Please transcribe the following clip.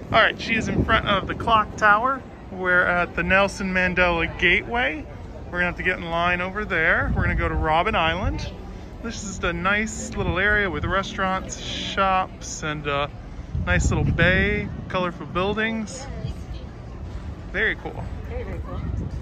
All right, she is in front of the clock tower. We're at the Nelson Mandela Gateway. We're gonna have to get in line over there. We're gonna go to Robben Island. This is a nice little area with restaurants, shops, and a nice little bay, colorful buildings. Very cool. Very, very cool.